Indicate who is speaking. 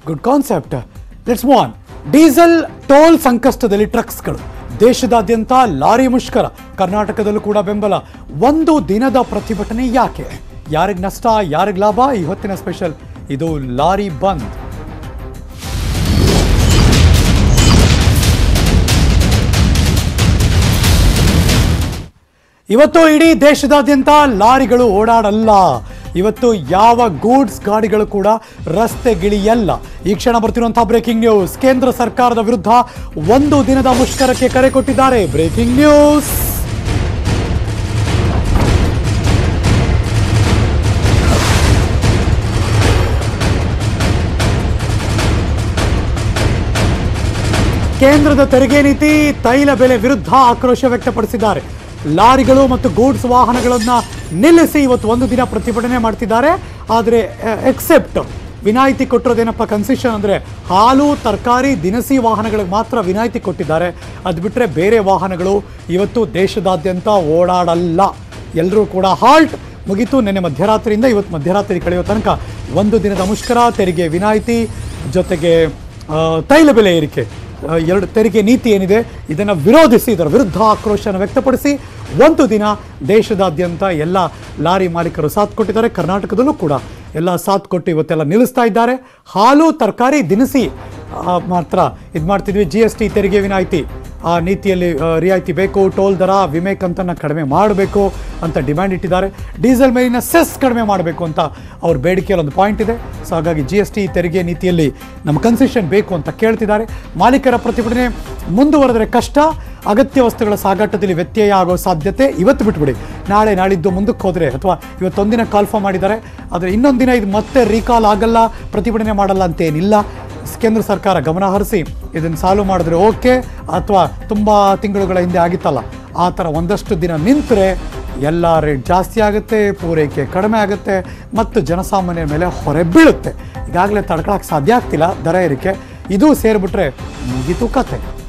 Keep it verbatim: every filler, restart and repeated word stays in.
Speaker 1: Good concept. Let's move on. Diesel toll ಸಂಕಷ್ಟದಲ್ಲಿ ಟ್ರಕ್ಸ್ಗಳು, ದೇಶದಾದ್ಯಂತ ಲಾರಿ ಮುಷ್ಕರ, ಕರ್ನಾಟಕದಲ್ಲೂ ಕೂಡ ಬೆಂಬಲ. ಒಂದು ದಿನದ ಪ್ರತಿಭಟನೆ ಯಾಕೆ? ಯಾರಿಗೆ ನಷ್ಟ, ಯಾರಿಗೆ ಲಾಭ? ಈ ಹೊತ್ತಿನ ಸ್ಪೆಷಲ್ ಇದು ಲಾರಿ ಬಂದ್. ಇವತ್ತು ಇಡೀ ದೇಶದಾದ್ಯಂತ ಲಾರಿಗಳು ಓಡಾಡಲ್ಲ. ಇವತ್ತು ಯಾವ ಗೂಡ್ಸ್ ಗಾಡಿಗಳು ಕೂಡ ರಸ್ತೆಗಿಳಿಯಲ್ಲ. ಈ ಕ್ಷಣ ಬರ್ತಿರುವಂತಹ ಬ್ರೇಕಿಂಗ್ ನ್ಯೂಸ್. ಕೇಂದ್ರ ಸರ್ಕಾರದ ವಿರುದ್ಧ ಒಂದು ದಿನದ ಮುಷ್ಕರಕ್ಕೆ ಕರೆ ಕೊಟ್ಟಿದ್ದಾರೆ. Breaking news. ಕೇಂದ್ರದ ತೆರಿಗೆ ನೀತಿ, ತೈಲ ಬೆಲೆ ವಿರುದ್ಧ ಆಕ್ರೋಶ ವ್ಯಕ್ತಪಡಿಸಿದ್ದಾರೆ. ಲಾರಿಗಳು ಮತ್ತು ಗೂಡ್ಸ್ ವಾಹನಗಳನ್ನು ನಿಲ್ಲಿಸಿ ಇವತ್ತು ಒಂದು ದಿನ ಪ್ರತಿಭಟನೆ ಮಾಡ್ತಿದ್ದಾರೆ. ಆದರೆ ಎಕ್ಸೆಪ್ಟ್ ವಿನಾಯಿತಿ ಕೊಟ್ಟಿರೋದೇನಪ್ಪ ಕನ್ಸೆಷನ್ ಅಂದರೆ ಹಾಲು, ತರಕಾರಿ, ದಿನಸಿ ವಾಹನಗಳಿಗೆ ಮಾತ್ರ ವಿನಾಯಿತಿ ಕೊಟ್ಟಿದ್ದಾರೆ. ಅದು ಬಿಟ್ಟರೆ ಬೇರೆ ವಾಹನಗಳು ಇವತ್ತು ದೇಶದಾದ್ಯಂತ ಓಡಾಡಲ್ಲ. ಎಲ್ಲರೂ ಕೂಡ ಹಾಲ್ಟ್ ಮುಗಿತು. ನಿನ್ನೆ ಮಧ್ಯರಾತ್ರಿಯಿಂದ ಇವತ್ತು ಮಧ್ಯರಾತ್ರಿ ಕಳೆಯೋ ತನಕ ಒಂದು ದಿನದ ಮುಷ್ಕರ, ತೆರಿಗೆ ವಿನಾಯಿತಿ ಜೊತೆಗೆ ತೈಲ ಬೆಲೆ ಏರಿಕೆ, ಎರಡು ತೆರಿಗೆ ನೀತಿ ಏನಿದೆ ಇದನ್ನು ವಿರೋಧಿಸಿ, ಇದರ ವಿರುದ್ಧ ಆಕ್ರೋಶನ ವ್ಯಕ್ತಪಡಿಸಿ ಒಂದು ದಿನ ದೇಶದಾದ್ಯಂತ ಎಲ್ಲ ಲಾರಿ ಮಾಲೀಕರು ಸಾಥ್ ಕೊಟ್ಟಿದ್ದಾರೆ. ಕರ್ನಾಟಕದಲ್ಲೂ ಕೂಡ ಎಲ್ಲ ಸಾಥ್ ಕೊಟ್ಟು ಇವತ್ತೆಲ್ಲ ನಿಲ್ಲಿಸ್ತಾ ಇದ್ದಾರೆ. ಹಾಲು, ತರಕಾರಿ, ದಿನಸಿ ಮಾತ್ರ ಇದು ಮಾಡ್ತಿದ್ವಿ. ಜಿ ಎಸ್ ಟಿ ತೆರಿಗೆ ವಿನಾಯಿತಿ ಆ ನೀತಿಯಲ್ಲಿ ರಿಯಾಯಿತಿ ಬೇಕು. ಟೋಲ್ ದರ, ವಿಮೆ ಕಂತನ್ನು ಕಡಿಮೆ ಮಾಡಬೇಕು ಅಂತ ಡಿಮ್ಯಾಂಡ್ ಇಟ್ಟಿದ್ದಾರೆ. ಡೀಸೆಲ್ ಮೇಲಿನ ಸೆಸ್ ಕಡಿಮೆ ಮಾಡಬೇಕು ಅಂತ ಅವ್ರ ಬೇಡಿಕೆಯಲ್ಲಿ ಒಂದು ಪಾಯಿಂಟ್ ಇದೆ. ಸೊ ಹಾಗಾಗಿ ಜಿ ಎಸ್ ಟಿ ತೆರಿಗೆ ನೀತಿಯಲ್ಲಿ ನಮ್ಮ ಕನ್ಸೆಷನ್ ಬೇಕು ಅಂತ ಕೇಳ್ತಿದ್ದಾರೆ. ಮಾಲೀಕರ ಪ್ರತಿಭಟನೆ ಮುಂದುವರೆದರೆ ಕಷ್ಟ. ಅಗತ್ಯ ವಸ್ತುಗಳ ಸಾಗಾಟದಲ್ಲಿ ವ್ಯತ್ಯಯ ಆಗೋ ಸಾಧ್ಯತೆ. ಇವತ್ತು ಬಿಟ್ಬಿಡಿ, ನಾಳೆ ನಾಳಿದ್ದು ಮುಂದಕ್ಕೆ ಹೋದರೆ, ಅಥವಾ ಇವತ್ತೊಂದಿನ ಕಾಲ್ಫಾರ್ಮ್ ಮಾಡಿದ್ದಾರೆ, ಆದರೆ ಇನ್ನೊಂದಿನ ಇದು ಮತ್ತೆ ರೀಕಾಲ್ ಆಗಲ್ಲ, ಪ್ರತಿಭಟನೆ ಮಾಡಲ್ಲ ಅಂತೇನಿಲ್ಲ. ಕೇಂದ್ರ ಸರ್ಕಾರ ಗಮನ ಹರಿಸಿ ಇದನ್ನು ಸಾಲ್ವ್ ಮಾಡಿದ್ರೆ ಓಕೆ, ಅಥವಾ ತುಂಬ ತಿಂಗಳುಗಳ ಹಿಂದೆ ಆಗಿತ್ತಲ್ಲ ಆ ಥರ ಒಂದಷ್ಟು ದಿನ ನಿಂತರೆ ಎಲ್ಲ ರೇಟ್ ಜಾಸ್ತಿ ಆಗುತ್ತೆ, ಪೂರೈಕೆ ಕಡಿಮೆ ಆಗುತ್ತೆ ಮತ್ತು ಜನಸಾಮಾನ್ಯರ ಮೇಲೆ ಹೊರೆ ಬೀಳುತ್ತೆ. ಈಗಾಗಲೇ ತಡ್ಕೊಳಕ್ಕೆ ಸಾಧ್ಯ ಆಗ್ತಿಲ್ಲ ದರ ಏರಿಕೆ. ಇದು ಸೇರಿಬಿಟ್ರೆ ಮುಗಿತು ಕತೆ.